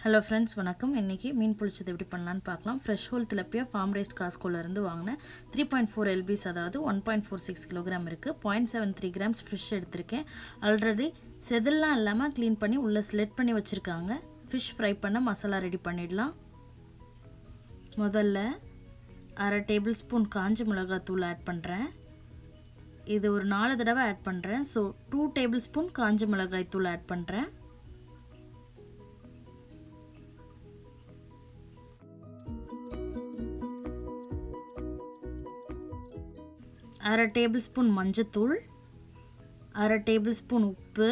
Hello friends, வணக்கம். இன்றைக்கி மீன் பொழிச்சது எப்படி பண்ணலான்னு பார்க்கலாம். Fresh whole tilapia farm raised காஸ்கோலேருந்து வாங்கினேன். 3.4 LBs, அதாவது 1.46 கிலோகிராம் இருக்குது. 0.73 கிராம்ஸ் ஃபிஷ் எடுத்திருக்கேன். ஆல்ரெடி செதில்லாம் இல்லாமல் க்ளீன் பண்ணி உள்ளே ஸ்லெட் பண்ணி வச்சுருக்காங்க. ஃபிஷ் ஃப்ரை பண்ண மசாலா ரெடி பண்ணிடலாம். முதல்ல 1/2 டேபிள் ஸ்பூன் காஞ்ச மிளகாத்தூள் ஆட் பண்ணுறேன். இது ஒரு 4 தடவை ஆட் பண்ணுறேன். ஸோ 2 டேபிள் ஸ்பூன் காஞ்ச மிளகாய் தூள் ஆட் பண்ணுறேன். அரை டேபிள் ஸ்பூன் மஞ்சத்தூள், அரை டேபிள் ஸ்பூன் உப்பு,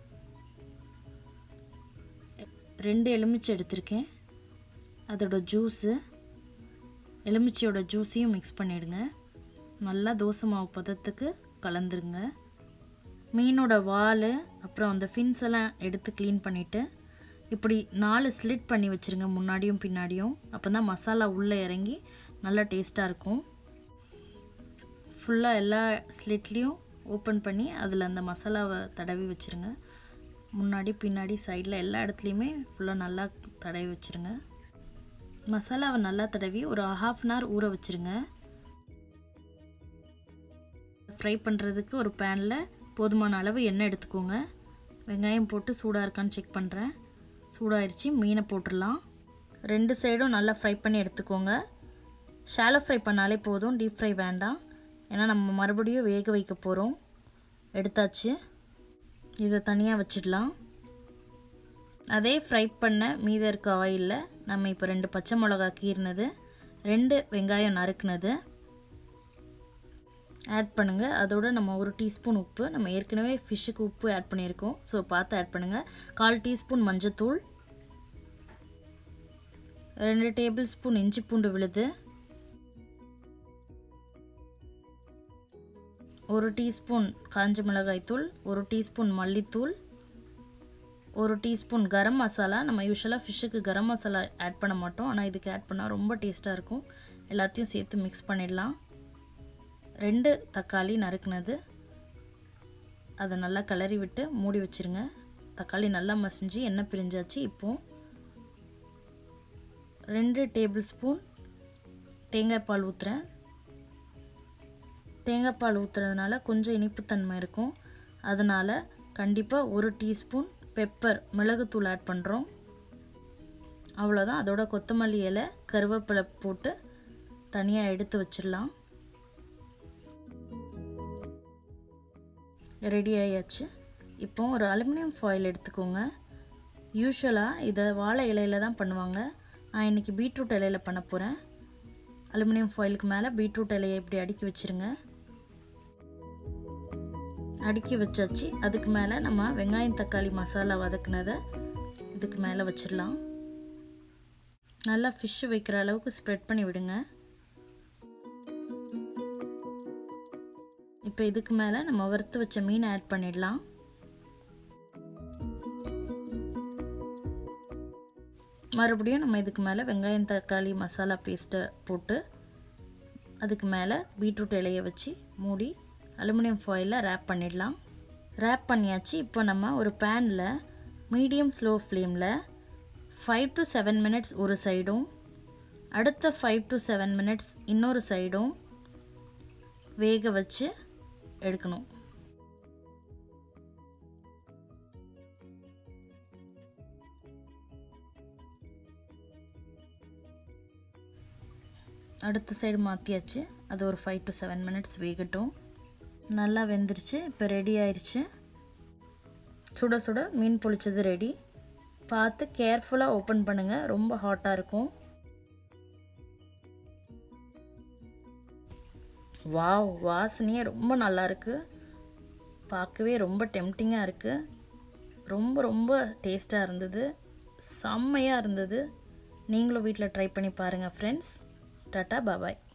2 எலுமிச்சை எடுத்திருக்கேன். அதோட ஜூஸு, எலுமிச்சையோட ஜூஸையும் மிக்ஸ் பண்ணிவிடுங்க. நல்லா தோசை மாவு பதத்துக்கு கலந்துருங்க. மீனோட வால் அப்புறம் அந்த ஃபின்ஸ் எல்லாம் எடுத்து க்ளீன் பண்ணிவிட்டு இப்படி 4 ஸ்லிட் பண்ணி வச்சுருங்க, முன்னாடியும் பின்னாடியும். அப்போ தான் மசாலா உள்ளே இறங்கி நல்லா டேஸ்ட்டாக இருக்கும். ஃபுல்லாக எல்லா ஸ்லிட்லேயும் ஓப்பன் பண்ணி அதில் அந்த மசாலாவை தடவி வச்சுருங்க. முன்னாடி பின்னாடி சைடில் எல்லா இடத்துலையுமே ஃபுல்லாக நல்லா தடவி வச்சுருங்க. மசாலாவை நல்லா தடவி ஒரு 1/2 அன் ஹவர் ஊற வச்சுருங்க. ஃப்ரை பண்ணுறதுக்கு ஒரு பேனில் போதுமான அளவு எண்ணெய் எடுத்துக்கோங்க. வெங்காயம் போட்டு சூடாக இருக்கான்னு செக் பண்ணுறேன். சூடாகிடுச்சு. மீனை போட்டுடலாம். 2 சைடும் நல்லா ஃப்ரை பண்ணி எடுத்துக்கோங்க. ஷாலோ ஃப்ரை பண்ணாலே போதும், டீப் ஃப்ரை வேண்டாம். ஏன்னா நம்ம மறுபடியும் வேக வைக்க போகிறோம். எடுத்தாச்சு. இதை தனியாக வச்சிடலாம். அதே ஃப்ரை பண்ண மீதம் இருக்க ஆயிலில் நம்ம இப்போ 2 பச்சை மிளகா கீறினது, 2 வெங்காயம் நறுக்குனது ஆட் பண்ணுங்கள். அதோடு நம்ம 1 டீஸ்பூன் உப்பு, நம்ம ஏற்கனவே ஃபிஷ்ஷுக்கு உப்பு ஆட் பண்ணியிருக்கோம், ஸோ பார்த்து ஆட் பண்ணுங்கள். 1/4 டீஸ்பூன் மஞ்சத்தூள், 2 டேபிள் ஸ்பூன் இஞ்சி பூண்டு விழுது, 1 டீஸ்பூன் காஞ்ச மிளகாய் தூள், 1 டீஸ்பூன் மல்லித்தூள், 1 டீஸ்பூன் கரம் மசாலா. நம்ம யூஸ்வலாக ஃபிஷ்ஷுக்கு கரம் மசாலா ஆட் பண்ண மாட்டோம், ஆனால் இதுக்கு ஆட் பண்ணால் ரொம்ப டேஸ்ட்டாக இருக்கும். எல்லாத்தையும் சேர்த்து மிக்ஸ் பண்ணிடலாம். 2 தக்காளி நறுக்குனது, அதை நல்லா கிளறி விட்டு மூடி வச்சுருங்க. தக்காளி நல்லா மசிஞ்சு எண்ணெய் பிரிஞ்சாச்சு. இப்போது 2 டேபிள் ஸ்பூன் தேங்காய் பால் ஊற்றுறேன். தேங்காய் பால் ஊற்றுறதுனால கொஞ்சம் இனிப்புத்தன்மை இருக்கும். அதனால் கண்டிப்பாக 1 டீஸ்பூன் பெப்பர் மிளகுத்தூள் ஆட் பண்ணுறோம். அவ்வளோதான். அதோட கொத்தமல்லி இலை, கருவேப்பிலை போட்டு தனியாக எடுத்து வச்சிடலாம். ரெடி ஆயாச்சு. இப்போ ஒரு அலுமினியம் ஃபாயில் எடுத்துக்கோங்க. யூஸ்வலாக இதை வாழை இலையில் தான் பண்ணுவாங்க. நான் இன்றைக்கி பீட்ரூட் இலையில் பண்ண போகிறேன். அலுமினியம் ஃபாயிலுக்கு மேலே பீட்ரூட் இலையை இப்படி அடுக்கி வச்சுருங்க. அடுக்கி வச்சாச்சு. அதுக்கு மேலே நம்ம வெங்காயம் தக்காளி மசாலா வதக்குனதை இதுக்கு மேலே வச்சிடலாம். நல்லா ஃபிஷ்ஷு வைக்கிற அளவுக்கு ஸ்ப்ரெட் பண்ணி விடுங்க. இப்போ இதுக்கு மேலே நம்ம வறுத்து வச்ச மீனை ஆட் பண்ணிடலாம். மறுபடியும் நம்ம இதுக்கு மேலே வெங்காயம் தக்காளி மசாலா பேஸ்ட்டை போட்டு அதுக்கு மேலே பீட்ரூட் இலையை வச்சு மூடி அலுமினியம் ஃபாயிலில் ரேப் பண்ணிடலாம். ரேப் பண்ணியாச்சு. இப்போ நம்ம ஒரு பேனில் மீடியம் ஸ்லோ ஃப்ளேமில் 5 to 7 மினிட்ஸ் ஒரு சைடும், அடுத்த 5 to 7 மினிட்ஸ் இன்னொரு சைடும் வேக வச்சு எடுக்கணும். அடுத்த சைடு மாற்றியாச்சு. அது ஒரு 5 to 7 மினிட்ஸ் வேகட்டும். நல்லா வெந்துருச்சு. இப்போ ரெடி ஆயிடுச்சு. சுட சுட மீன் பொழிச்சது ரெடி. பார்த்து கேர்ஃபுல்லாக ஓப்பன் பண்ணுங்கள், ரொம்ப ஹாட்டாக இருக்கும். வாவ், வாசனையே ரொம்ப நல்லாயிருக்கு. பார்க்கவே ரொம்ப டெம்டிங்காக இருக்குது. ரொம்ப ரொம்ப டேஸ்ட்டாக இருந்தது. செம்மையாக இருந்தது. நீங்களும் வீட்டில் ட்ரை பண்ணி பாருங்கள் ஃப்ரெண்ட்ஸ். டாட்டா, பாய்.